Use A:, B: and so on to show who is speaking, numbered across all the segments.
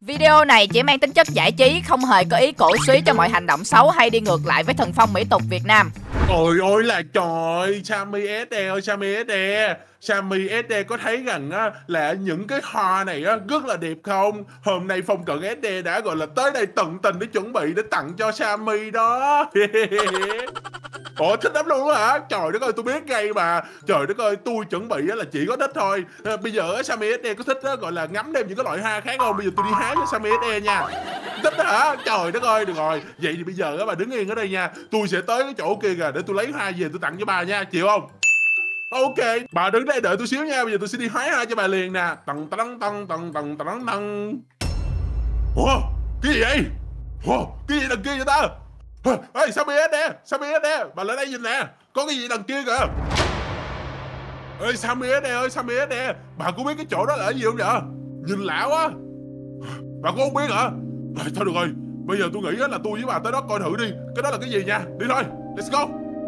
A: Video này chỉ mang tính chất giải trí, không hề có ý cổ suý cho mọi hành động xấu hay đi ngược lại với thần phong mỹ tục Việt Nam.
B: Ôi ôi là trời, Sammy SE ơi, Sammy SE. Sammy SE có thấy rằng á, là những cái hoa này á, rất là đẹp không? Hôm nay Phong Cận SE đã gọi là tới đây tận tình để chuẩn bị để tặng cho Sammy đó. Ủa thích lắm luôn hả? Trời đất ơi, tôi biết ngay mà. Trời đất ơi, tôi chuẩn bị là chỉ có thích thôi. Bây giờ Sammy SE có thích gọi là ngắm thêm những cái loại hoa khác không? Bây giờ tôi đi hái cho Sammy SE nha. Thích hả? Trời đất ơi, được rồi. Vậy thì bây giờ bà đứng yên ở đây nha. Tôi sẽ tới cái chỗ kia kìa để tôi lấy hoa về tôi tặng cho bà nha, chịu không? Ok, bà đứng đây đợi tôi xíu nha. Bây giờ tôi sẽ đi hái hoa cho bà liền nè. Tầng tầng tầng tầng tầng tầng tầng. Ủa, cái gì vậy? Ủa, cái gì đằng kia vậy ta? Ê, Sammy SE, bà lại đây nhìn nè. Có cái gì đằng kia kìa. Ê, Sammy SE, bà có biết cái chỗ đó là cái gì không vậy? Nhìn lạ quá. Bà cũng không biết hả? Thôi được rồi, bây giờ tôi nghĩ là tôi với bà tới đó coi thử đi. Cái đó là cái gì nha, đi thôi, let's go.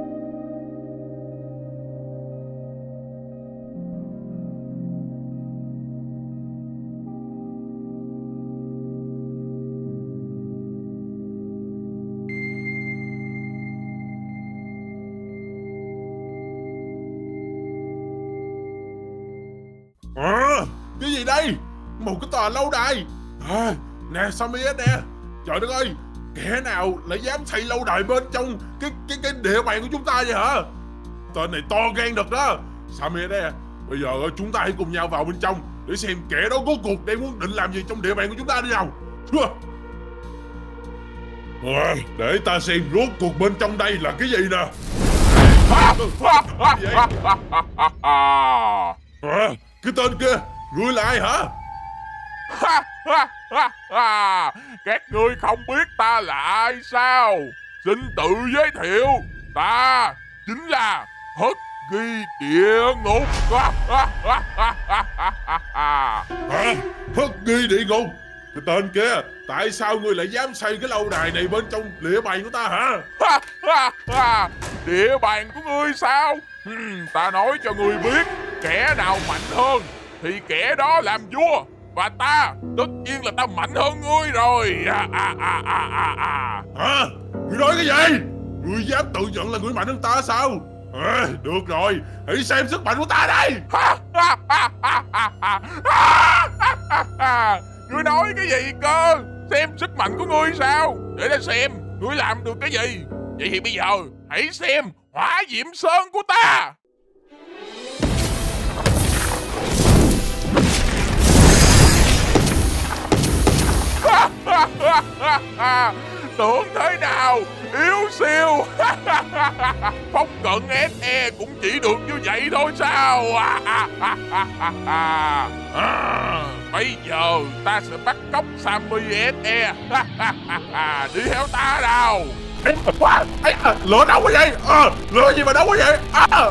B: Cái gì đây? Một cái tòa lâu đài. Nè Sammy nè. Trời đất ơi, kẻ nào lại dám xây lâu đài bên trong cái địa bàn của chúng ta vậy hả? Tên này to gan thật đó. Sammy nè, bây giờ chúng ta hãy cùng nhau vào bên trong để xem kẻ đó có cuộc đang muốn định làm gì trong địa bàn của chúng ta đi nào. Để ta xem rốt cuộc bên trong đây là cái gì nè. Cái tên kia, ngươi là ai hả?
C: Các ngươi không biết ta là ai sao? Xin tự giới thiệu, ta chính là Hất Ghi Địa Ngục.
B: Hất Ghi Địa Ngục? Cái tên kia, tại sao ngươi lại dám xây cái lâu đài này bên trong địa bàn của ta hả?
C: Địa bàn của ngươi sao? Ta nói cho ngươi biết, kẻ nào mạnh hơn thì kẻ đó làm vua, và ta tất nhiên là ta mạnh hơn ngươi rồi.
B: Hả? Ngươi nói cái gì? Ngươi dám tự nhận là ngươi mạnh hơn ta sao? Được rồi, hãy xem sức mạnh của ta đây.
C: Ngươi nói cái gì cơ? Xem sức mạnh của ngươi sao? Để ta xem ngươi làm được cái gì. Vậy thì bây giờ hãy xem Hỏa Diệm Sơn của ta. Tưởng thế nào yếu siêu. Phong Cận SE cũng chỉ được như vậy thôi sao? Bây giờ ta sẽ bắt cóc Sammy SE. Đi theo ta nào.
B: Lửa đâu quá vậy? Lửa gì mà đâu quá vậy?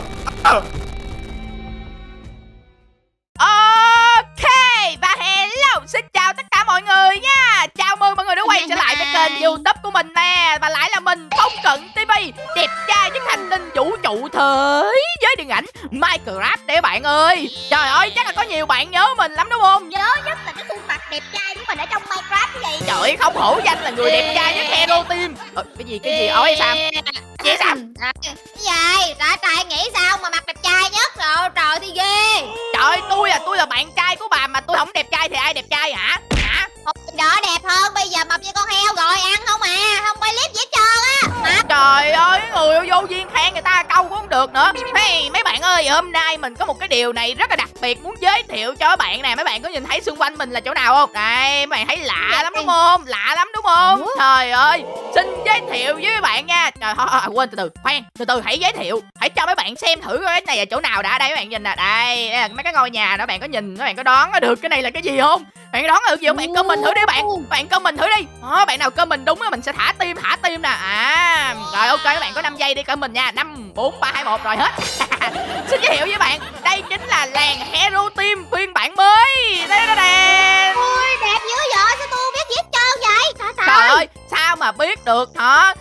A: Ok, và hello, xin chào tất cả mọi người nha. Chào mừng mọi người đã quay trở lại với kênh YouTube của mình nè. Và lại là mình, Phong Cận TV, đẹp trai nhất hành tinh vũ trụ thế giới điện ảnh Minecraft đấy bạn ơi. Trời ơi, chắc là có nhiều bạn nhớ mình lắm đúng không?
D: Nhớ nhất là cái khuôn mặt đẹp trai của mình ở trong Minecraft như vậy.
A: Trời ơi, không hổ danh là người đẹp trai nhất Hero Team. Cái gì ôi Sam? Vậy Sam?
D: Cái gì? Trời nghĩ sao mà mặt đẹp trai nhất rồi? Trời thì ghê.
A: Trời, tôi là bạn trai của bà mà tôi không đẹp trai thì ai đẹp trai hả?
D: Đỡ đẹp hơn, bây giờ mập như con heo rồi, ăn không à, không quay clip gì hết trơn á.
A: Trời ơi, người vô duyên khen người ta câu cũng không được nữa. Hey, mấy bạn ơi, hôm nay mình có một cái điều này rất là đặc biệt muốn giới thiệu cho các bạn nè. Mấy bạn có nhìn thấy xung quanh mình là chỗ nào không? Đây, mấy bạn thấy lạ lắm đúng không? Lạ lắm đúng không? Trời ơi, xin giới thiệu với mấy bạn nha. Trời thôi, quên, từ từ hãy giới thiệu. Hãy cho mấy bạn xem thử cái này là chỗ nào đã. Đây mấy bạn nhìn nè, đây là mấy cái ngôi nhà đó, bạn có nhìn, các bạn có đoán được cái này là cái gì không? Bạn đoán được gì không? Bạn comment thử đi bạn comment thử đi. Bạn nào comment đúng á mình sẽ thả tim nè. Rồi ok, các bạn có 5 giây đi comment nha. 5 4 3 2 1 rồi hết. Xin giới thiệu với bạn, đây chính là làng Hero Team phiên bản mới. Đây đó nè.
D: Ui, đẹp dữ vậy, sao tôi không biết gì hết trơn vậy?
A: Trời ơi, sao mà biết được hả? Mấy bạn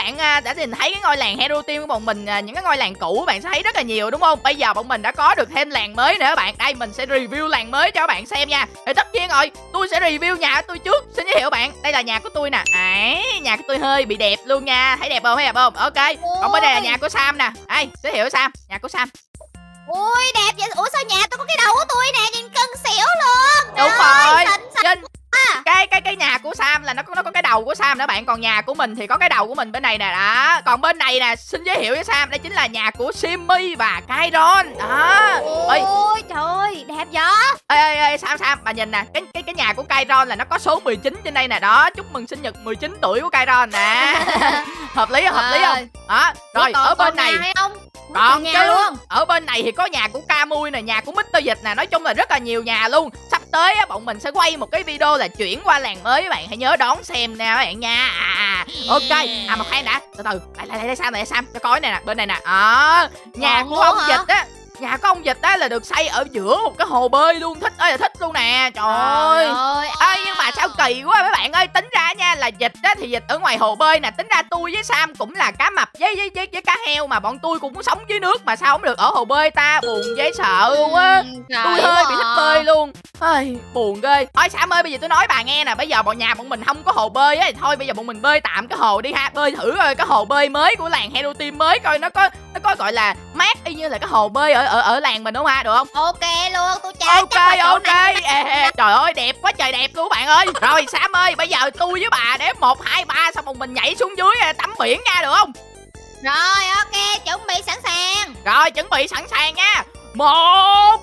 A: bạn đã nhìn thấy cái ngôi làng Hero Team của bọn mình, những cái ngôi làng cũ bạn sẽ thấy rất là nhiều đúng không? Bây giờ bọn mình đã có được thêm làng mới nữa bạn. Đây mình sẽ review làng mới cho các bạn xem nha. Thì tất nhiên rồi, tôi sẽ review nhà của tôi trước. Xin giới thiệu bạn, đây là nhà của tôi nè. Đấy, nhà của tôi hơi bị đẹp luôn nha. Thấy đẹp không? Thấy đẹp không? Ok. Còn bên đây là nhà của Sam nè. Đây, giới thiệu Sam, nhà của Sam.
D: Ui đẹp vậy. Ủa sao nhà tôi có cái đầu của tôi nè, nhìn cưng xỉu luôn.
A: Đúng rồi.
D: Xinh.
A: Cái nhà của Sam là nó có cái đầu của Sam nữa bạn. Còn nhà của mình thì có cái đầu của mình bên này nè. Đó. Còn bên này nè, xin giới thiệu với Sam, đây chính là nhà của Simmy và Kairon. Đó.
D: Ôi trời ơi, đẹp vậy.
A: Ê Sam bà nhìn nè, cái nhà của Kairon là nó có số 19 trên đây nè. Đó, chúc mừng sinh nhật 19 tuổi của Kairon nè. Hợp lý không? Đó. Rồi ở bên này còn chứ luôn. Ở bên này thì có nhà của Camui nè, nhà của Mr. Dịch nè. Nói chung là rất là nhiều nhà luôn. Sắp tới á, bọn mình sẽ quay một cái video là chuyển qua làng mới. Các bạn hãy nhớ đón xem nè các bạn nha. Ok. Mà khoan đã, từ từ. Lại Sam cho coi này nè, bên này nè. Nhà của ông Dịch á. Nhà của ông Dịch á là được xây ở giữa một cái hồ bơi luôn. Thích ơi là thích luôn nè. Trời ơi. Nhưng mà sao kỳ quá mấy bạn ơi. Tính ra nha là Dịch á thì Dịch ở ngoài hồ bơi nè. Tính ra tôi với Sam cũng là cá mập với cá heo, mà bọn tôi cũng sống dưới nước mà sao không được ở hồ bơi ta. Buồn dễ sợ luôn á. Tôi hơi bị thích bơi luôn. Buồn ghê. Thôi Sam ơi, bây giờ tôi nói bà nghe nè. Bây giờ nhà bọn mình không có hồ bơi á, thôi bây giờ bọn mình bơi tạm cái hồ đi ha. Bơi thử coi cái hồ bơi mới của làng Hero Team mới, coi nó có gọi là mát y như là cái hồ bơi ở làng mình đúng không ha, được không?
D: Ok luôn, tôi
A: chơi. Ok. Trời ơi đẹp quá trời đẹp luôn bạn ơi. Rồi Sam ơi, bây giờ tôi với bà đếm 1, 2, 3 xong rồi mình nhảy xuống dưới tắm biển nha, được không?
D: Rồi ok, chuẩn bị sẵn sàng.
A: Rồi chuẩn bị sẵn sàng nha. 1,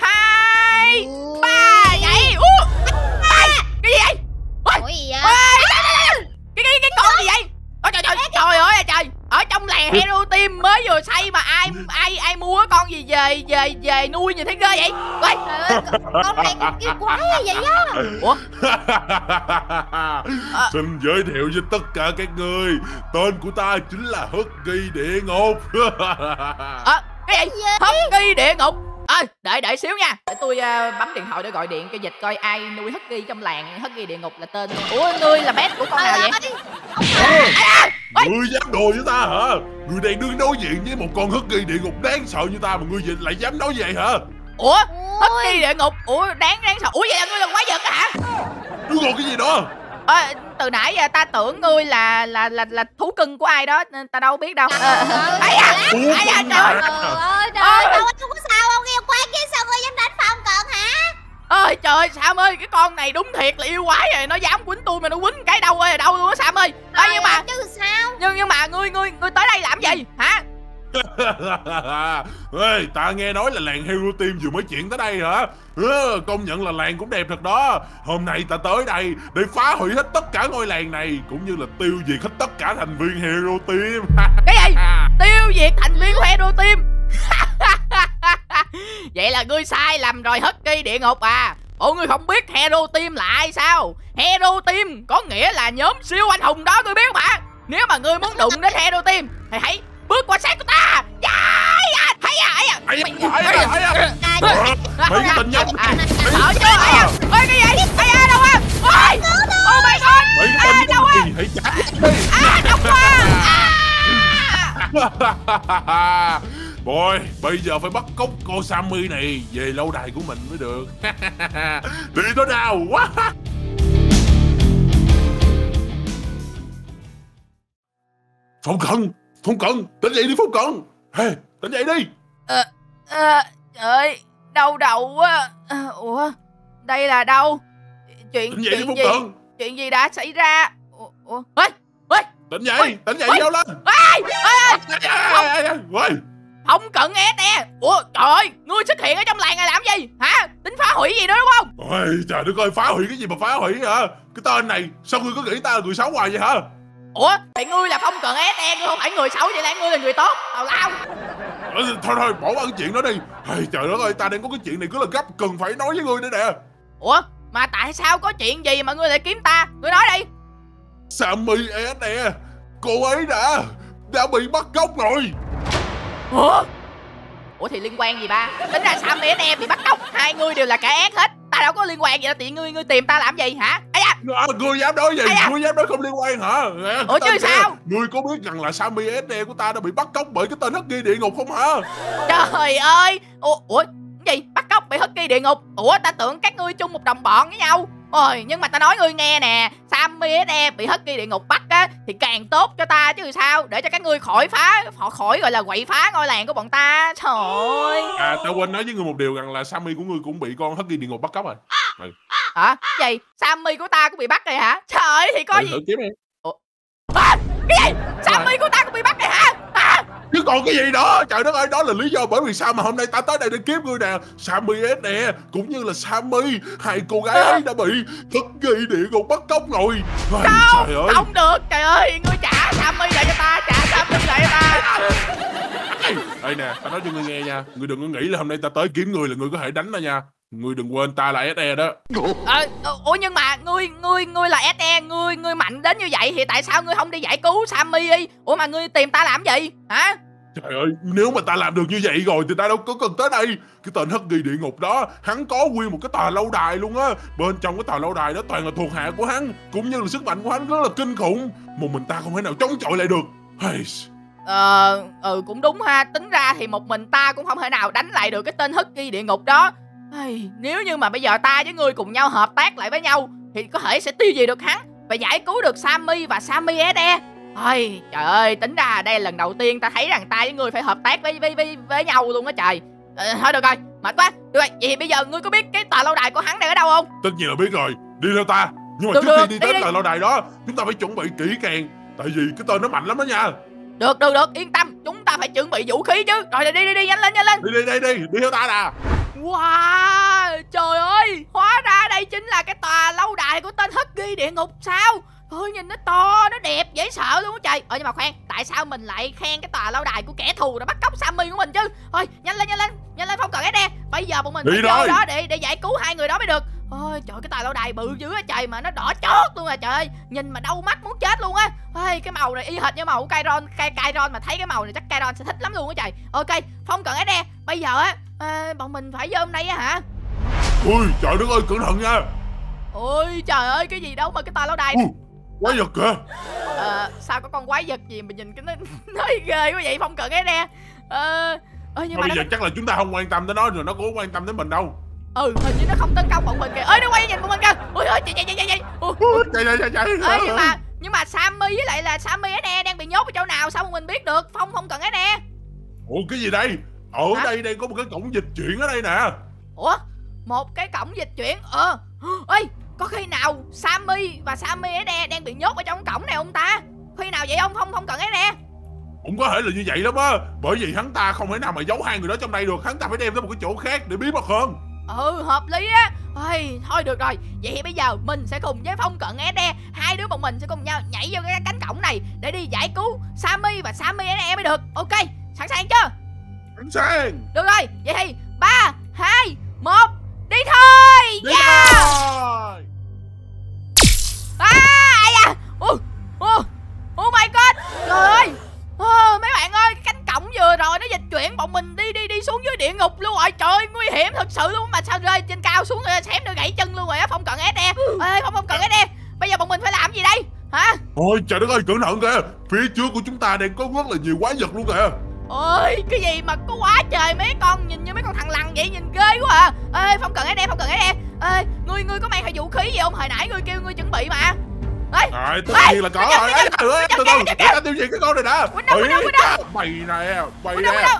A: 2, 3 nhảy. Cái gì vậy?
D: Ủa gì vậy?
A: Cái con gì vậy? Trời ơi trời. Ở trong làng Hero Team mới vừa xây mà ai mua con gì về nuôi nhìn thấy ghê vậy?
D: Con này yêu quái vậy á.
A: Ủa?
B: Xin giới thiệu với tất cả các người, tên của ta chính là Husky Địa Ngục.
A: Cái gì? Husky Địa Ngục. Đợi xíu nha. Để tôi bấm điện thoại để gọi điện cho Dịch coi ai nuôi Husky trong làng. Husky Địa Ngục là tên. Ủa nuôi là pet của con nào vậy?
B: Ngươi dám đùa với ta hả? Ngươi đang đứng đối diện với một con Husky Địa Ngục đáng sợ như ta mà ngươi lại dám nói vậy hả?
A: Ủa? Husky Địa Ngục? Ủa đáng sợ. Ủa vậy là ngươi là quái vật hả?
B: Ngươi còn cái gì đó?
A: Từ nãy giờ ta tưởng ngươi là thú cưng của ai đó nên ta đâu biết đâu. Trời
D: Trời ơi, đâu có sao không, yêu quái kia sao ngươi dám đánh Phong Cận hả?
A: Ơi trời Sam ơi, cái con này đúng thiệt là yêu quái rồi, nó dám quýnh tôi mà nó quýnh cái đâu ơi đâu luôn á Sam ơi. Nhưng mà
D: chứ sao?
A: Nhưng mà ngươi tới đây làm gì hả?
B: Ê, ta nghe nói là làng Hero Team vừa mới chuyển tới đây hả? Công nhận là làng cũng đẹp thật đó. Hôm nay ta tới đây để phá hủy hết tất cả ngôi làng này, cũng như là tiêu diệt hết tất cả thành viên Hero Team.
A: Cái gì? Tiêu diệt thành viên Hero Team? Vậy là ngươi sai lầm rồi Husky Địa Ngục à. Ủa ngươi không biết Hero Team là ai sao? Hero Team có nghĩa là nhóm siêu anh hùng đó, ngươi biết không hả? Nếu mà ngươi muốn đụng đến Hero Team thì hãy bước qua sát của ta. Thấy à?
B: Mấy cái tình nhân.
A: Ở chưa? Ơi cái gì? Đâu á? Ôi! Oh my god!
B: Mấy cái tình
A: đâu á?
B: Hãy trả.
A: Đau quá!
B: Boy, bây giờ phải bắt cóc cô Sammy này về lâu đài của mình mới được. Đi thôi nào. Phong Cận, tỉnh dậy đi Phong Cận. Hey, tỉnh dậy đi.
A: Trời ơi, đau đầu quá. Ủa, đây là đâu? Chuyện gì đã xảy ra? Ủa,
B: tỉnh dậy đâu lên.
A: Phong Cận SE. Ủa trời ơi, ngươi xuất hiện ở trong làng này làm gì hả? Tính phá hủy gì nữa đúng không?
B: Ôi trời đất ơi, phá hủy cái gì mà phá hủy hả? Cái tên này sao ngươi cứ nghĩ ta là người xấu hoài vậy hả?
A: Ủa thì ngươi là Phong Cận SE, ngươi không phải người xấu, vậy là ngươi là người tốt tào lao.
B: Thôi bỏ qua cái chuyện đó đi. Trời đất ơi, ta đang có cái chuyện này cứ là gấp cần phải nói với ngươi nữa nè.
A: Ủa mà tại sao có chuyện gì mà ngươi lại kiếm ta? Ngươi nói đi.
B: Sammy SE, cô ấy đã bị bắt cóc rồi.
A: Ủa thì liên quan gì ba? Tính ra Sammy SE bị bắt cóc, hai ngươi đều là kẻ ác hết. Ta đâu có liên quan gì đâu, tiện ngươi tìm ta làm gì hả?
B: Ngươi dám nói gì? Ngươi dám nói không liên quan hả?
A: Ủa chứ sao?
B: Ngươi có biết rằng là Sammy SD của ta đã bị bắt cóc bởi cái tên Husky địa ngục không hả?
A: Trời ơi. Ủa gì? Bắt cóc bị Husky địa ngục? Ủa ta tưởng các ngươi chung một đồng bọn với nhau. Ôi, nhưng mà ta nói ngươi nghe nè, Sammy SE bị Husky địa ngục bắt á thì càng tốt cho ta chứ sao, để cho các ngươi khỏi gọi là quậy phá ngôi làng của bọn ta. Trời ơi.
B: Ta quên nói với ngươi một điều rằng là Sammy của ngươi cũng bị con Husky địa ngục bắt cóc rồi.
A: Hả? Gì? Sammy của ta cũng bị bắt rồi hả? Trời ơi, thì có gì?
B: Thử kiếm đi.
A: Cái gì? Sammy của ta cũng bị bắt rồi hả?
B: Chứ còn cái gì đó. Trời đất ơi, đó là lý do bởi vì sao mà hôm nay ta tới đây để kiếm ngươi nè. Sammy SE cũng như là Sammy, hai cô gái ấy đã bị Husky địa ngục bắt cóc rồi. Trời ơi.
A: Không được. Trời ơi, ngươi trả Sammy lại cho ta. Trả Sammy lại cho ta.
B: Đây nè, ta nói cho ngươi nghe nha. Ngươi đừng có nghĩ là hôm nay ta tới kiếm ngươi là ngươi có thể đánh ta nha. Ngươi đừng quên ta là SE đó.
A: Ủa nhưng mà ngươi là SE, ngươi mạnh đến như vậy thì tại sao ngươi không đi giải cứu Sammy đi? Ủa mà ngươi tìm ta làm gì? Hả?
B: Trời ơi, nếu mà ta làm được như vậy rồi thì ta đâu có cần tới đây. Cái tên Husky địa ngục đó, hắn có nguyên một cái tòa lâu đài luôn á. Bên trong cái tòa lâu đài đó toàn là thuộc hạ của hắn, cũng như là sức mạnh của hắn rất là kinh khủng. Một mình ta không thể nào chống chọi lại được.
A: Cũng đúng ha. Tính ra thì một mình ta cũng không thể nào đánh lại được cái tên Husky địa ngục đó. Nếu như mà bây giờ ta với ngươi cùng nhau hợp tác lại với nhau thì có thể sẽ tiêu diệt được hắn và giải cứu được Sammy và Sammy SE. Trời ơi, tính ra đây là lần đầu tiên ta thấy rằng ta với ngươi phải hợp tác với nhau luôn á trời. Thôi được rồi, mệt quá. Được rồi, vậy thì bây giờ ngươi có biết cái tòa lâu đài của hắn đang ở đâu không?
B: Tất nhiên là biết rồi, đi theo ta. Nhưng mà trước khi đi tới tòa lâu đài đó, chúng ta phải chuẩn bị kỹ càng. Tại vì cái tên nó mạnh lắm đó nha.
A: Được, yên tâm, chúng ta phải chuẩn bị vũ khí chứ. Rồi đi, nhanh lên.
B: Đi theo ta nè.
A: Wow, trời ơi, hóa ra đây chính là cái tòa lâu đài của tên Husky địa ngục sao? Thôi nhìn nó to, nó đẹp, dễ sợ luôn á trời. Nhưng mà khoan, tại sao mình lại khen cái tòa lâu đài của kẻ thù đã bắt cóc Sammy của mình chứ? Thôi, nhanh lên không cần SE. Bây giờ bọn mình phải vô đó để giải cứu hai người đó mới được. Ôi trời, cái tòa lâu đài bự dữ á trời, mà nó đỏ chót luôn à trời ơi. Nhìn mà đau mắt muốn chết luôn á. Cái màu này y hệt như màu của Kairon, mà thấy cái màu này chắc Kairon sẽ thích lắm luôn á trời. Ok, không cần SE. Bây giờ á bọn mình phải vô hôm nay á hả?
B: Ui trời đất ơi, cẩn thận nha.
A: Ôi trời ơi, cái gì đâu mà cái tòa lâu đài.
B: Quái vật kìa.
A: Sao có con quái vật gì mà nhìn cái nó ghê quá vậy, không cần SE. Nhưng mà
B: bây giờ chắc là chúng ta không quan tâm tới nó rồi, nó cũng không quan tâm đến mình đâu.
A: Hình như nó không tấn công bọn mình kìa. Nó quay nhìn bọn mình kìa. Ôi chạy. Nhưng mà Sammy với lại là Sammy SE đang bị nhốt ở chỗ nào sao mà mình biết được? Phong không cần SE.
B: Ủa cái gì đây? Ở đây có một cái cổng dịch chuyển ở đây nè.
A: Ủa? Một cái cổng dịch chuyển? Có khi nào Sammy và Sammy SE đang bị nhốt ở trong cổng này không ta? Khi nào vậy không? Không cần SE.
B: Cũng có thể là như vậy lắm á. Bởi vì hắn ta không thể nào mà giấu hai người đó trong đây được. Hắn ta phải đem tới một cái chỗ khác để bí mật hơn.
A: Hợp lý á. Thôi được rồi. Vậy thì bây giờ mình sẽ cùng với Phong Cận SE, hai đứa bọn mình sẽ cùng nhau nhảy vô cái cánh cổng này để đi giải cứu Sammy và Sammy SE mới được. Ok, sẵn sàng chưa?
B: Sẵn sàng.
A: Được rồi, vậy thì 3, 2, 1, đi thôi.
B: Đi thôi.
A: Oh my god. Trời ơi. Mấy bạn ơi, cánh cổng vừa rồi nó dịch chuyển bọn mình đi xuống dưới địa ngục luôn rồi. Trời ơi, nguy hiểm thật sự luôn. Mà sao rơi trên cao xuống rồi xém nữa gãy chân luôn rồi á. Phong Cận SE. Phong Cận SE. Bây giờ bọn mình phải làm gì đây? Hả?
B: Ôi trời đất ơi, cẩn thận kìa. Phía trước của chúng ta đang có rất là nhiều quái vật luôn kìa.
A: Ôi, cái gì mà có quá trời mấy con, nhìn như mấy con thằng lằn vậy, nhìn ghê quá à. Phong Cận SE. Ngươi có mang theo vũ khí gì không? Hồi nãy ngươi kêu ngươi chuẩn bị mà.
B: Tất nhiên là có rồi. Từ từ, để ta tiêu diệt cái con này đã. Mày nè.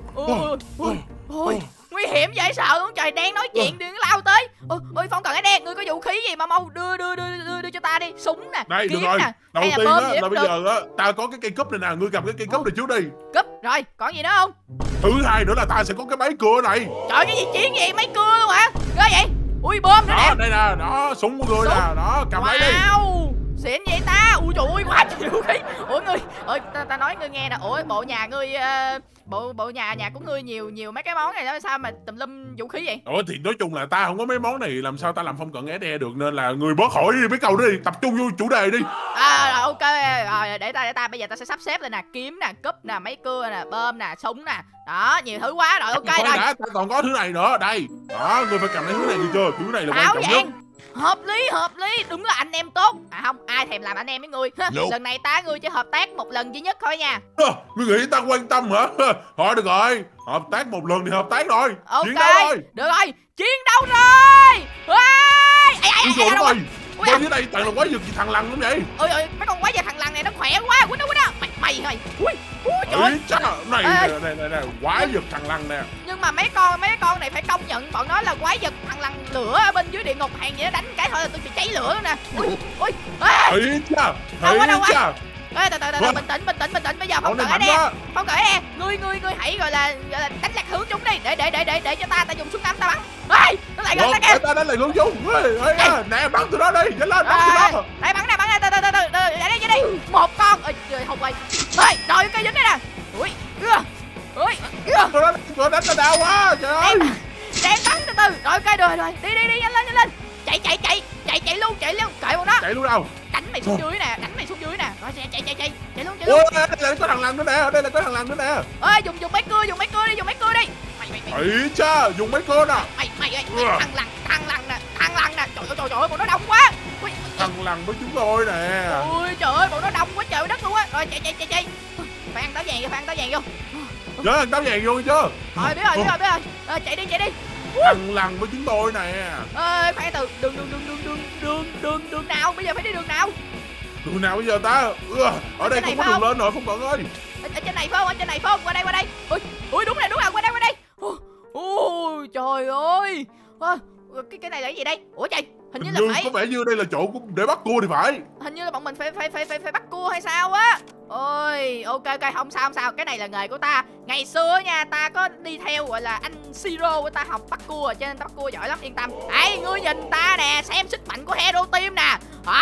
A: Ôi, nguy hiểm dễ sợ luôn trời, đang nói chuyện đừng lao tới. Ôi Phong Cận SE, ngươi có vũ khí gì mà mau đưa cho ta đi. Súng nè,
B: đây
A: kiếm
B: được rồi.
A: nè.
B: Đầu tiên á là bây giờ á ta có cái cây cúp này nè, ngươi cầm cái cây cúp này trước đi.
A: Cúp rồi, còn gì nữa không?
B: Thứ hai nữa là ta sẽ có cái máy cưa này.
A: Trời, cái gì chiến gì máy cưa luôn hả? Ghê vậy. Ui bom nữa nè.
B: Đây nè, đó súng của ngươi nè, đó cầm lấy đi.
A: Xịn vậy ta. Ui trời ơi, quá trời vũ khí. Ủa ngươi, ta nói ngươi nghe nè. Ủa bộ nhà ngươi bộ nhà của ngươi nhiều mấy cái món này đó, sao mà tùm lum vũ khí vậy?
B: Thì nói chung là ta không có mấy món này, làm sao ta làm Phong Cận SE được, nên là người bớt khỏi đi mấy câu đó đi, tập trung vô chủ đề đi.
A: Rồi ok, rồi để ta bây giờ ta sẽ sắp xếp lên nè, kiếm nè, cúp nè, máy cưa nè, bơm nè, súng nè. Đó, nhiều thứ quá rồi. Ok rồi.
B: Ta còn có thứ này nữa, đây. Đó, ngươi phải cầm lấy thứ này đi chưa? Thứ này là quan trọng nhất.
A: Hợp lý, đúng là anh em tốt. À không, ai thèm làm anh em với ngươi. Lần này ta ngươi chỉ hợp tác một lần duy nhất thôi nha.
B: Ngươi nghĩ ta quan tâm hả? Thôi được rồi, hợp tác một lần thì hợp tác rồi.
A: Ok,
B: Chiến đấu thôi.
A: được rồi, chiến đấu rồi.
B: Ui trời đất ơi, bên dưới đây toàn là quái vật gì thằng lằn lắm vậy?
A: Ôi mấy con quái vật thằng lằn này nó khỏe quá. Quýnh đó. Mày. Ui trời ơi.
B: Chắc này quái vật thằng lằn nè.
A: Nhưng mà mấy con này phải công nhận bọn nó là quái vật thằng lằn lửa ở bên dưới địa ngục, hàng vậy nó đánh cái thôi là tôi bị cháy lửa luôn nè. Ui.
B: Thấy chưa?
A: Ê, từ bình tĩnh, bây giờ phong cỡ nè, ngươi hãy gọi là đánh lạc hướng chúng đi, để cho ta dùng súng ngắm ta bắn. Ê, nó lại gần ta kìa.
B: Ta đánh lại hướng chúng. Nè bắn tụi nó đi, nhanh lên bắn tụi nó.
A: Đây bắn nè, từ để đi. Một con, ơi trời không quay. Ê, rồi cây dính đây nè. Ui,
B: Tụi nó đánh ta đau quá, trời ơi.
A: Đang bắn từ rồi, ok rồi, đi nhanh lên. Chạy luôn, kệ bọn nó.
B: Chạy luôn đâu?
A: Đánh mày xuống dưới nè. Rồi chạy luôn.
B: Ôi, đây là có thằng lằn nữa nè,
A: Ơi, dùng mấy cưa đi. Mày.
B: Thấy chưa? Dùng mấy cưa nè.
A: Mày ơi, thằng lằn nè. Trời ơi, bọn nó đông quá. Ui,
B: Thằng lằn với chúng tôi nè.
A: ui trời ơi, bọn nó đông quá trời đất luôn á. Rồi chạy. Phải ăn táo vàng vô.
B: Nhớ ăn táo vàng vô chưa?
A: Rồi biết rồi. Chạy đi.
B: Thằng lằn với chúng tôi nè.
A: Ơi, khoan từ đường nào? Bây giờ phải đi đường nào?
B: Đường nào bây giờ ta? Ở đây không có đường lên rồi Phong Cận ơi.
A: Ở trên này phải không? Qua đây. Ui đúng rồi, qua đây. Ôi trời ơi. Cái này là cái gì đây? Ủa trời, hình như là phải,
B: có vẻ như đây là chỗ để bắt cua thì phải.
A: hình như là bọn mình phải bắt cua hay sao á. Ôi, ok, không sao. Cái này là nghề của ta. Ngày xưa nha, ta có đi theo gọi là anh Siro của ta học bắt cua, cho nên ta bắt cua giỏi lắm, yên tâm. Ê, ngươi nhìn ta nè, xem sức mạnh của Hero Team nè.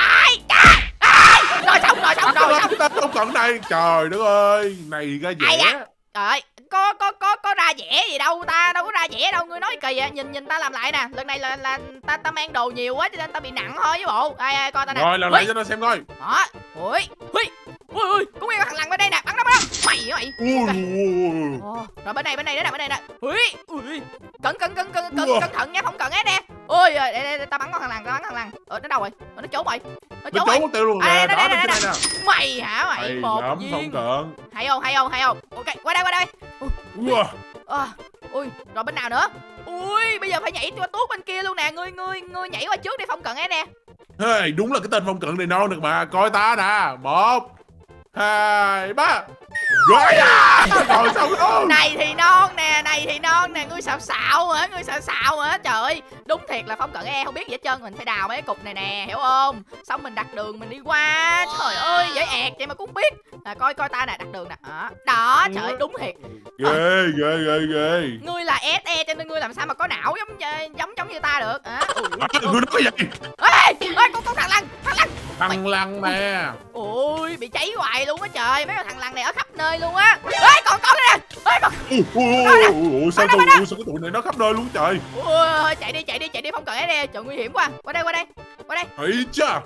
A: Rồi xong.
B: Ta Phong Cận này, trời đất ơi, này ra dẻ.
A: Trời ơi, có ra dẻ gì đâu, ta đâu có ra dẻ đâu, ngươi nói kỳ vậy. Nhìn ta làm lại nè, lần này là ta mang đồ nhiều quá cho nên ta bị nặng thôi chứ bộ. Ai coi ta nè.
B: Rồi làm lại cho nó xem coi.
A: Đó. Ui, có nguyên thằng lằn bên đây nè, bắn nó. Mày. Rồi bên này nè. Ui, cẩn thận nha, không cần hết nè. Ôi, để ta bắn con thằng lằn. Nó đâu rồi? Nó trốn rồi.
B: Nó trốn mất tiêu luôn nè. Đó bên đây nè.
A: Mày hả mày? Một viên.
B: Phong Cận.
A: Hay không? Ok, qua đây. Ui, rồi bên nào nữa? Ui, bây giờ phải nhảy qua tuốt bên kia luôn nè. Ngươi nhảy qua trước đi Phong Cận ấy nè.
B: Hey, đúng là cái tên Phong Cận này non được mà. Coi ta nè. 1 2 3. Rồi rồi xong luôn.
A: Này thì non nè, ngươi xạo hả? Trời ơi, đúng thiệt là Phong Cận không biết gì hết trơn, mình phải đào mấy cái cục này nè, hiểu không? Xong mình đặt đường mình đi qua. Trời ơi, dễ ẹt vậy mà cũng biết. Coi ta nè, đặt đường nè. Đó, trời ơi, đúng thiệt.
B: Ghê.
A: Ngươi là SE cho nên ngươi làm sao mà có não giống như ta được.
B: Ngươi nói cái gì?
A: Ê, con thằng lằn.
B: Thằng lằn nè.
A: Ui, bị cháy hoài luôn á trời, mấy con thằng lằn này ở khắp nơi luôn á. Ê, còn đây nè.
B: Ui, sao cái tụi này nó khắp nơi luôn trời.
A: Ui, chạy đi Phong Cận ấy nè, trời nguy hiểm quá. Qua đây.
B: Thấy chưa?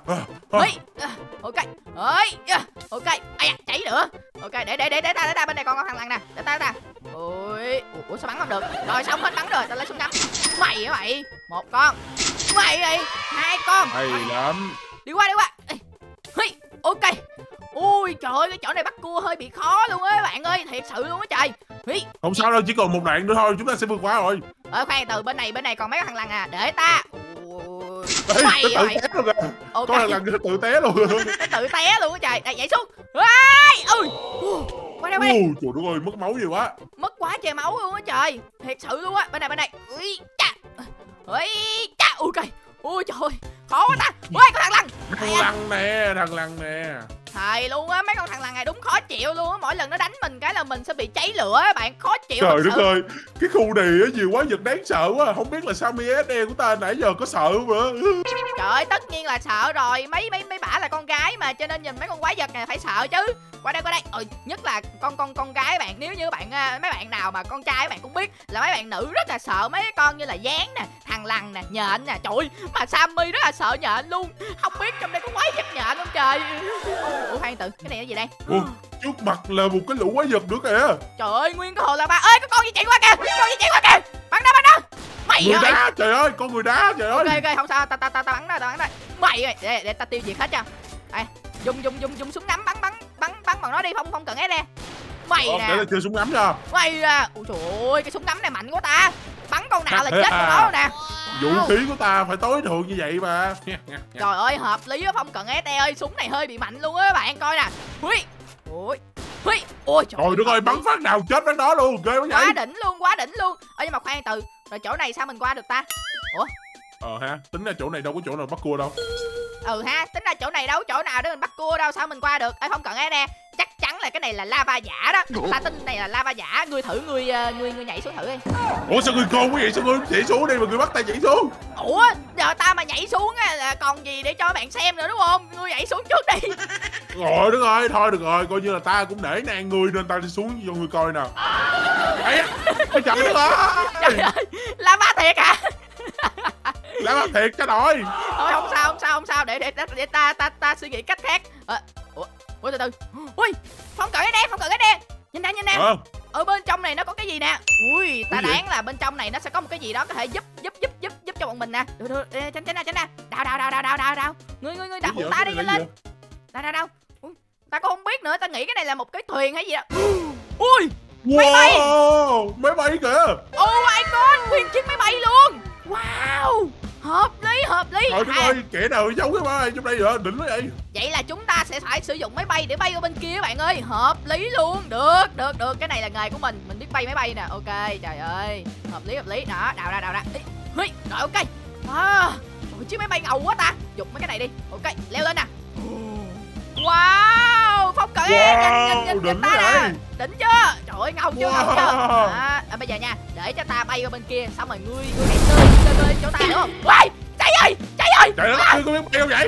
A: Ok. Ok. Ai cháy nữa. Ok, để ta bên này còn con thằng lằn nè. Để ta. Ui, sao bắn không được? Rồi xong hết bắn rồi, ta lấy súng ngắm. Mày hả mày? Một con. Mày 2 con.
B: Hay lắm.
A: Đi qua. Ok. Ui trời ơi, cái chỗ này bắt cua hơi bị khó luôn á bạn ơi, thiệt sự luôn á trời.
B: Không sao đâu, chỉ còn một đoạn nữa thôi, chúng ta sẽ vượt qua rồi.
A: Khoan từ bên này còn mấy con thằng lằn à, để ta.
B: Mày tự té luôn kìa. Con thằng lằn tự té luôn.
A: Nó tự té luôn á trời. Đây nhảy xuống. Qua đây.
B: Trời đất ơi, mất máu nhiều quá.
A: Mất quá trời máu luôn á trời, thiệt sự luôn á. Bên này. Ui cha. Ok. Ui trời ơi, khó quá ta. Ui, con thằng lằn.
B: Thằng lằn nè.
A: Thầy luôn á, mấy con thằng lằn này đúng khó chịu luôn á. Mỗi lần nó đánh mình cái là mình sẽ bị cháy lửa á bạn, khó chịu.
B: Trời đất ơi, cái khu này á nhiều quá vật đáng sợ quá. Không biết là Sammy SE của ta nãy giờ có sợ không nữa.
A: Trời ơi, tất nhiên là sợ rồi. Mấy bả là con gái mà, cho nên nhìn mấy con quái vật này phải sợ chứ. Qua đây. Nhất là con gái bạn. Nếu như mấy bạn nào mà con trai các bạn cũng biết là mấy bạn nữ rất là sợ mấy cái con như là gián nè, thằng lằn nè, nhện nè. Trời ơi, mà Sammy rất là sợ nhện luôn. Không biết trong đây có quái vật nhện không trời. Ủa khoan từ, cái này là gì đây?
B: Trước mặt là một cái lũ quái vật nữa kìa.
A: Trời ơi, nguyên cái hồ là ba. Ơi, có con gì chạy qua kìa. Bắn nó. Mày
B: Người
A: ơi.
B: đá, trời ơi, con người đá, trời ơi.
A: Ok, không sao, ta bắn đây. Mày ơi, để ta tiêu diệt hết cho. Đây, dùng súng ngắm bắn bọn nó đi, không cần SD. Mày nè.
B: Để ta chơi súng ngắm cho.
A: Mày à, ôi trời ơi, cái súng ngắm này mạnh quá ta. Bắn con nào là chết con đó nè.
B: Vũ khí của ta phải tối thượng như vậy mà.
A: Trời ơi, hợp lý á, không cần SD ơi, súng này hơi bị mạnh luôn á các bạn coi nè. Ui. Ôi trời
B: Trời đất ơi, bắn phát nào chết phát đó luôn, ghê quá vậy.
A: Quá đỉnh luôn. Ơ nhưng mà khoan từ, rồi chỗ này sao mình qua được ta? Ủa?
B: Ha, tính ra chỗ này đâu có chỗ nào bắt cua đâu.
A: Ha, tính ra chỗ này đâu có chỗ nào để mình bắt cua đâu, sao mình qua được? Ê, không cần nè, chắc chắn là cái này là lava giả đó. Ta tin này là lava giả, ngươi thử ngươi nhảy xuống thử đi.
B: Ủa sao ngươi con quá vậy, sao ngươi nhảy xuống đi mà ngươi bắt ta nhảy xuống?
A: Ủa, giờ ta mà nhảy xuống á là còn gì để cho bạn xem nữa đúng không? Ngươi nhảy xuống trước đi.
B: Rồi được rồi, thôi được rồi, coi như là ta cũng để nang ngươi nên ta đi xuống cho ngươi coi nè. Ấy, trời đất ơi.
A: Trời ơi, lava thiệt hả?
B: Lava thiệt cho đội.
A: Thôi không sao, để ta suy nghĩ cách khác. Ủa từ từ. Ui, không cần cái đen. Nhìn nè. Ở bên trong này nó có cái gì nè. Ui, ta đoán là bên trong này nó sẽ có một cái gì đó có thể giúp cho bọn mình nè. Được, tránh nè. Đào. Ngươi đào phụ ta đi nhanh lên. Đâu. Ta cũng không biết nữa, ta nghĩ cái này là một cái thuyền hay gì đó. Ui,
B: wow, máy bay kìa.
A: Oh my god, nguyên chiếc máy bay luôn. Wow, hợp lý.
B: Trời đất ơi, kẻ nào giấu cái máy bay trong đây vậy, đỉnh quá vậy.
A: Vậy là chúng ta sẽ phải sử dụng máy bay để bay qua bên kia các bạn ơi. Hợp lý luôn. Được, cái này là nghề của mình biết bay máy bay nè. Ok, trời ơi, hợp lý. Đó, đào ra. Rồi ok. Trời, chiếc máy bay ngầu quá ta. Dùng mấy cái này đi. Ok, leo lên nè. Wow, phong cận nhìn ta nè. Đỉnh chưa? Trời ơi, ngầu chưa? Bây giờ nha, để cho ta bay qua bên kia, xong rồi ngươi hãy tơi chỗ ta đúng không? Ui, chạy ơi.
B: Trời đất ơi, có biết bay không vậy?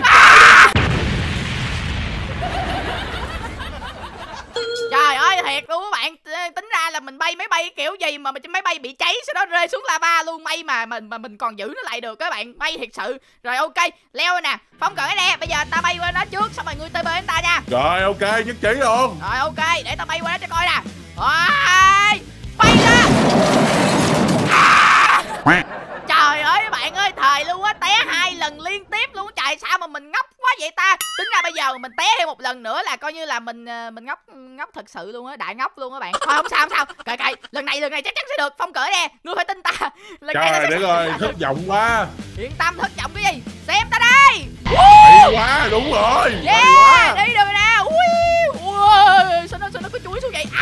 A: Trời ơi, thiệt luôn các bạn. Tính ra là mình bay máy bay kiểu gì mà trên máy bay bị cháy, sau đó rơi xuống lava luôn. May mà mình còn giữ nó lại được các bạn. May thiệt sự. Rồi ok, leo nè. Phong cận cái nè, bây giờ ta bay qua nó trước, xong rồi ngươi tới bên ta nha.
B: Rồi ok, nhất trí luôn.
A: Rồi ok, để ta bay qua đó cho coi nè. Rồi, bay ra. Trời ơi các bạn ơi, thời luôn á, té 2 lần liên tiếp luôn. Trời, sao mà mình ngốc quá vậy ta? Tính ra bây giờ mình té thêm một lần nữa là coi như là mình ngốc thật sự luôn á, đại ngốc luôn á bạn. Thôi không sao. Cậy, lần này chắc chắn sẽ được. Phong cỡ nè, ngươi phải tin ta.
B: Trời đất ơi, thất vọng quá.
A: Yên tâm, thất vọng cái gì? Xem ta đây.
B: Hay quá, đúng rồi.
A: Yeah, đi được nè. Ui, sao nó có chuối xuống vậy?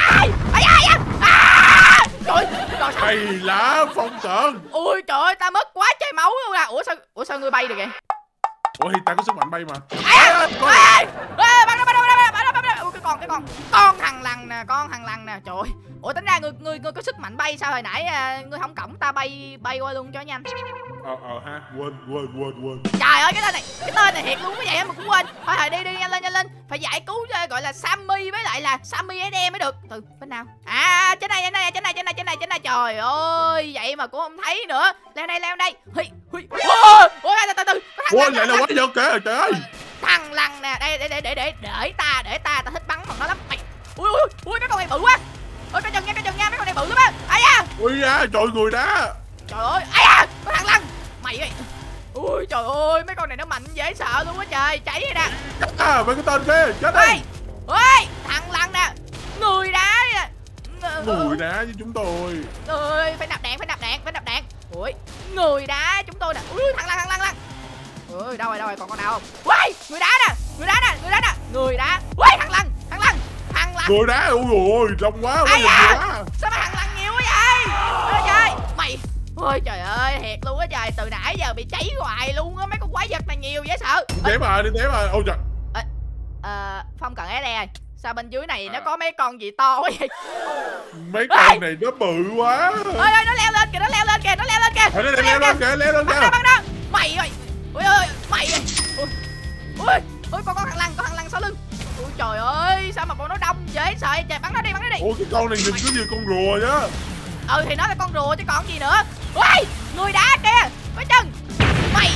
A: Trời,
B: hay lá Phong Cận.
A: Ui trời ơi, ta mất quá trời máu luôn à. Ủa sao ngươi bay được vậy?
B: Ủa thì ta có sức mạnh bay mà.
A: Bắn cái con thằng lằn nè. Trời ơi. Ủa tính ra ngươi có sức mạnh bay, sao hồi nãy ngươi không cõng ta bay qua luôn cho nhanh.
B: Ha, quên.
A: Trời ơi, cái tên này thiệt luôn cái vậy mà cũng quên. Thôi đi nhanh lên. Phải giải cứu gọi là Sammy với lại là Sammy SD mới được. Từ bên nào? Trên này. Trời ơi, vậy mà cũng không thấy nữa. Leo đây. Ui, từ.
B: Ủa vậy là quá giật kìa, trời ơi.
A: Thằng lằn nè, đây để ta thích bắn bằng nó lắm mày. Ui cái con này bự quá. Ôi cái chừng nha, mấy con này bự lắm á. Ai da.
B: Ui da, trời người đá.
A: Trời ơi, ai da, con thằng lằn. Mày ơi. Ui trời ơi, mấy con này nó mạnh dễ sợ luôn á trời, cháy rồi nè.
B: Mấy cái tên kia, chết đi.
A: Ôi, thằng lằn nè. Người đá nè.
B: Người đá với chúng tôi.
A: Ơi, phải nạp đạn. Ui, người đá chúng tôi nè. Ui, thằng lằn. Ui, đâu rồi, còn con nào không? Ui, người đá nè. Ui, thằng lằn.
B: Người đá, ui đông quá,
A: ai da, sao mà thằng lằn nhiều quá vậy? Ôi trời, mày. Ôi trời ơi, thiệt luôn á trời, từ nãy giờ bị cháy hoài luôn á, mấy con quái vật này nhiều dễ sợ.
B: Đi té mà. Ôi trời.
A: Phong Cận ấy đây. Sao bên dưới này nó có mấy con gì to quá vậy?
B: Mấy con này nó bự quá.
A: Ôi nó leo lên kìa.
B: Nó leo lên kìa.
A: Bắn đó. Mày ơi. Ui ơi, mày ơi. Ui, con thằng lằn sau lưng. Ui trời ơi, sao mà bọn nó đông dễ sợ trời, bắn nó đi.
B: Ủa cái con này nhìn cứ như con rùa á.
A: Thì nó là con rùa chứ còn gì nữa. Ui, người đá kìa. Có chân. Mày.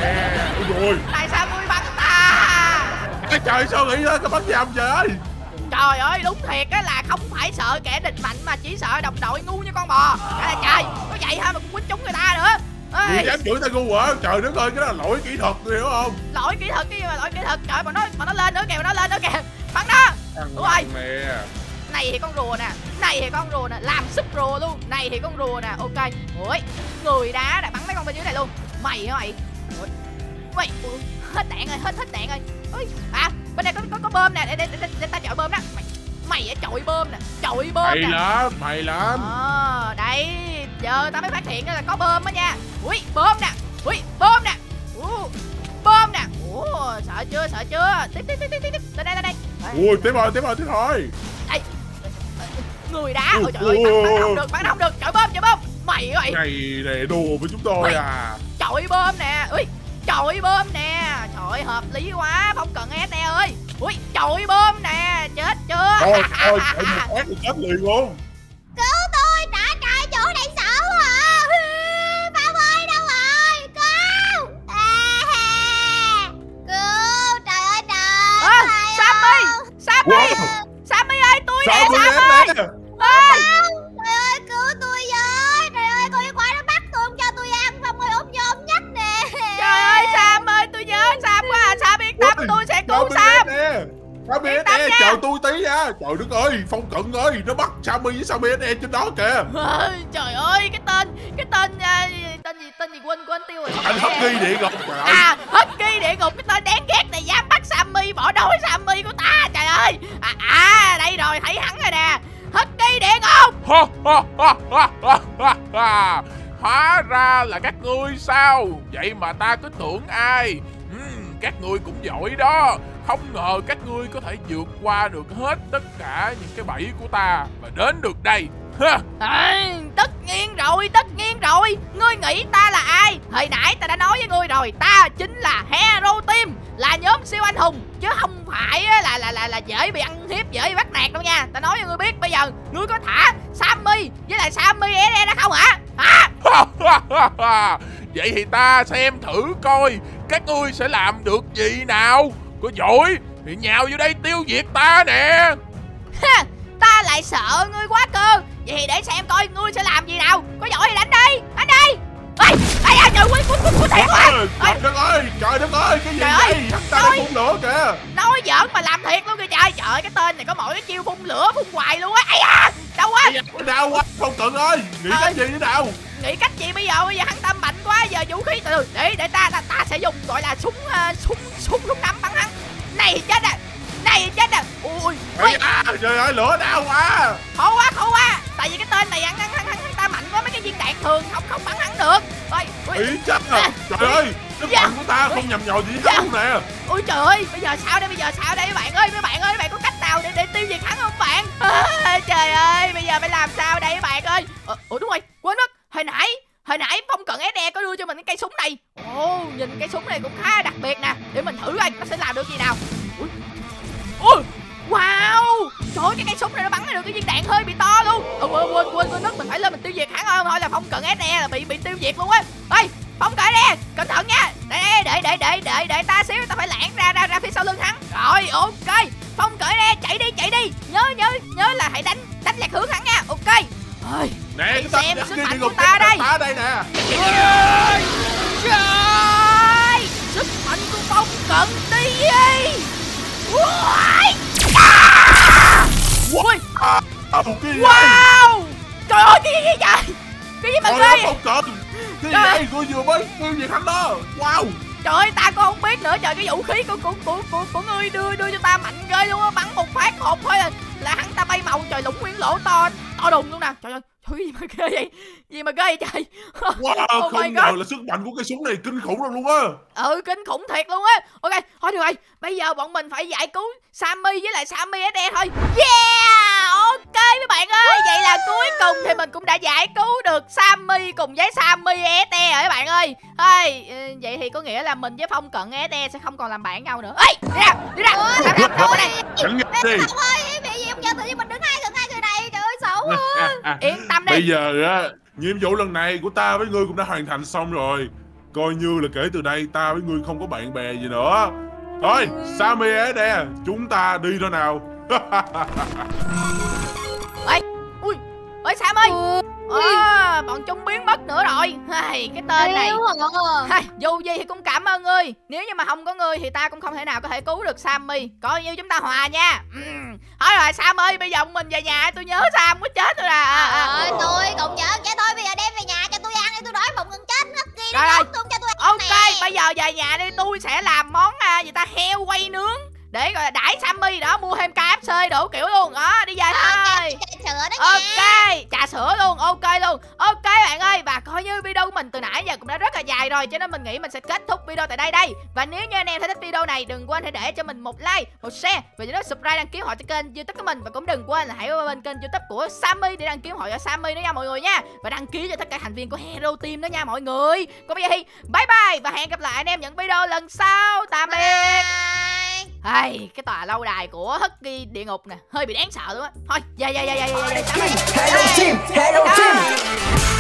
B: Ôi trời.
A: Tại sao ngươi bắn ta?
B: Trời sao nghĩ ra cái bắn nhầm trời ơi.
A: Trời ơi, đúng thiệt á là không phải sợ kẻ địch mạnh mà chỉ sợ đồng đội ngu như con bò. Trời ơi, có vậy thôi mà cũng quýnh trúng người ta nữa.
B: Người dám chửi tao ngu hả? Trời đất ơi, cái đó là lỗi kỹ thuật, hiểu không?
A: Lỗi kỹ thuật, cái gì mà lỗi kỹ thuật? Trời, mà nó lên nữa kìa, mà nó lên nữa kìa. Bắn đó. Đúng rồi.
B: Mẹ.
A: Này thì con rùa nè, này thì con rùa nè, làm súp rùa luôn. Này thì con rùa nè, ok. Ui, người đá đã bắn mấy con bên dưới này luôn. Mày hả mày? Mày, hết đạn rồi, hết đạn rồi. Ui, bên đây có bơm nè, để ta chọi bơm đó. Mày ở chọi bơm nè, chọi bơm nè.
B: Mày lắm.
A: Đây, giờ ta mới phát hiện là có bơm á nha. Ui, bơm nè. Ui, bơm nè. Bơm nè. Sợ chưa? Tiếp. Lên đây.
B: Ui, tiếp rồi.
A: Đây. Người đá. Ôi trời ơi, bắn không được. Chọi bơm. Mày ơi.
B: Này nè, đùa với chúng tôi à.
A: Chọi bơm nè. Ui, chọi bơm nè. Trời, hợp lý quá. Không cần SE ơi. Ui, chọi bơm nè. Chết chưa?
B: Thôi, chạy một phát thì chết liền luôn.
D: Cứu tôi, trả trại chỗ này sợ à. Phong ơi, đâu rồi? Cứu. Cứu, trời ơi trời.
A: Sammy ơi, tôi nè,
B: Sammy.
A: Sammy.
D: Trời ơi, cứu tôi với. Trời ơi, con yêu quái nó bắt tôi không cho tôi ăn. Phong ơi, ôm vô ôm nhách nè.
A: Trời ơi, Sam ơi, tôi nhớ Sam quá à. Sam yên tâm, tôi sẽ cứu Sam.
B: Sammy SE, chờ tôi tí nha. Trời đất ơi, Phong Cận ơi, nó bắt Sammy với Sammy SE trên đó kìa.
A: Trời ơi, cái tên gì quên tiêu rồi.
B: Anh Hất Ghi địa ngục.
A: Hất Ghi địa ngục, cái tên đáng ghét này dám bắt Sammy, bỏ đói Sammy của ta. Trời ơi. Đây rồi, thấy hắn rồi nè. Hất Ghi địa ngục.
C: Hóa ra là các ngươi sao? Vậy mà ta cứ tưởng ai? Các ngươi cũng giỏi đó. Không ngờ các ngươi có thể vượt qua được hết tất cả những cái bẫy của ta và đến được đây.
A: Tất nhiên rồi. Ngươi nghĩ ta là ai? Hồi nãy ta đã nói với ngươi rồi, ta chính là Hero Team, là nhóm siêu anh hùng, chứ không phải là dễ bị ăn hiếp, dễ bị bắt nạt đâu nha. Ta nói cho ngươi biết, bây giờ ngươi có thả Sammy với lại Sammy SE ra không hả?
C: Vậy thì ta xem thử coi các ngươi sẽ làm được gì nào. Có giỏi thì nhào vô đây tiêu diệt ta nè.
A: Ta lại sợ ngươi quá cơ. Vậy thì để xem coi ngươi sẽ làm gì nào. Có giỏi thì đánh đi. Trời ơi, quýnh thiệt quá.
B: Trời đất ơi, cái gì vậy? Hắn ta đang phun lửa kìa.
A: Nói giỡn mà làm thiệt luôn kìa trời. Trời ơi, cái tên này có mỗi cái chiêu phun lửa phun hoài luôn á. Đau quá.
B: Đau quá, Phong Cận ơi. Nghĩ cách gì nữa nào?
A: Nghĩ cách gì bây giờ hắn ta mạnh quá. Giờ vũ khí từ để ta sẽ dùng gọi là súng nắm bắn hắn. Này chết à. Ui.
B: Trời ơi, lửa đau quá.
A: Khổ quá. Tại vì cái tên này hắn ta mạnh quá, mấy cái viên đạn thường không bắn hắn được.
B: Ý chắc à. Trời ơi, sức mạnh của ta không nhầm nhò gì đâu nè.
A: Ui trời ơi, bây giờ sao đây mấy bạn ơi, mấy bạn có cách nào để tiêu diệt hắn không bạn? Trời ơi, bây giờ phải làm sao đây mấy bạn ơi? Đúng rồi, quên mất. Hồi nãy Phong Cận SE có đưa cho mình cái cây súng này. Nhìn cây súng này cũng khá đặc biệt nè. Để mình thử coi nó sẽ làm được gì nào. Ui, wow. Trời ơi, cái cây súng này nó bắn được cái viên đạn hơi bị to luôn. Quên mất, mình phải lên mình tiêu diệt hắn thôi là Phong Cận SE là bị tiêu diệt luôn á. Ê, Phong Cận SE, cẩn thận nha. Để ta xíu, ta phải lẻn ra phía sau lưng hắn. Rồi, ok. Phong Cận SE, chạy đi. Nhớ là hãy đánh lạc hướng hắn nha. Ok.
B: Nè,
A: xem sức mạnh của ta đây.
B: Ta đây nè.
A: Trời, sức mạnh của Phong Cận đi. Wow. Trời ơi, cái gì vậy? Cái gì mà ghê?
B: Phong Cận, cái gì vậy? Tôi vừa mới tiêu diệt hắn đó. Wow.
A: Trời ơi, ta cũng không biết nữa. Trời, cái vũ khí của ngươi đưa cho ta mạnh ghê luôn á. Bắn một phát hột thôi là hắn ta bay màu. Trời, Lũng Nguyễn Lỗ to đùng luôn nè. Trời ơi, gì mà ghê vậy? Gì mà ghê vậy trời?
B: Wow, không ngờ là sức mạnh của cây súng này kinh khủng lắm luôn á.
A: Kinh khủng thiệt luôn á. Ok, thôi được rồi. Bây giờ bọn mình phải giải cứu Sammy với lại Sammy SE thôi. Yeah, ok mấy bạn ơi. Vậy là cuối cùng thì mình cũng đã giải cứu được Sammy cùng với Sammy SE rồi các bạn ơi. Vậy thì có nghĩa là mình với Phong Cận SE sẽ không còn làm bạn nhau nữa. Ê, đi ra. Đâu này?
B: Chẳng nghe đi.
D: Không ơi, bị gì không giờ tự nhiên mình đứng hai người này. Trời ơi, xấu quá.
A: Yên tâm đi.
B: Bây giờ á, nhiệm vụ lần này của ta với ngươi cũng đã hoàn thành xong rồi. Coi như là kể từ đây ta với ngươi không có bạn bè gì nữa. Thôi, Sammy SE, chúng ta đi thôi nào.
A: Ôi Sam ơi, bọn chúng biến mất nữa rồi. Cái tên này dù gì thì cũng cảm ơn ngươi. Nếu như mà không có ngươi thì ta cũng không thể nào có thể cứu được Sammy. Coi như chúng ta hòa nha. Thôi rồi Sam ơi, bây giờ mình về nhà. Tôi nhớ Sam quá chết rồi nè.
D: Tôi cũng nhớ cho tôi. Bây giờ đem về nhà cho tôi ăn đi, tôi đói bụng gần chết ngất kia.
A: Rồi
D: cho tôi ăn.
A: Ok, bây giờ về nhà đi. Tôi sẽ làm món gì ta, heo quay nướng để gọi là đãi Sammy đó, mua thêm KFC đủ kiểu luôn đó. Đi về thôi. Ok, trà sữa luôn, ok luôn. Ok bạn ơi, và coi như video của mình từ nãy giờ cũng đã rất là dài rồi, cho nên mình nghĩ mình sẽ kết thúc video tại đây. Và nếu như anh em thấy thích video này, đừng quên hãy để cho mình một like, một share và nhớ subscribe, đăng ký họ cho kênh YouTube của mình. Và cũng đừng quên là hãy qua bên kênh YouTube của Sammy để đăng ký họ cho Sammy nữa nha mọi người nha. Và đăng ký cho tất cả thành viên của Hero Team đó nha mọi người. Còn bây giờ thì bye bye và hẹn gặp lại anh em những video lần sau. Tạm biệt. Cái tòa lâu đài của Husky địa ngục nè hơi bị đáng sợ luôn á. Thôi, Hello team, hello team.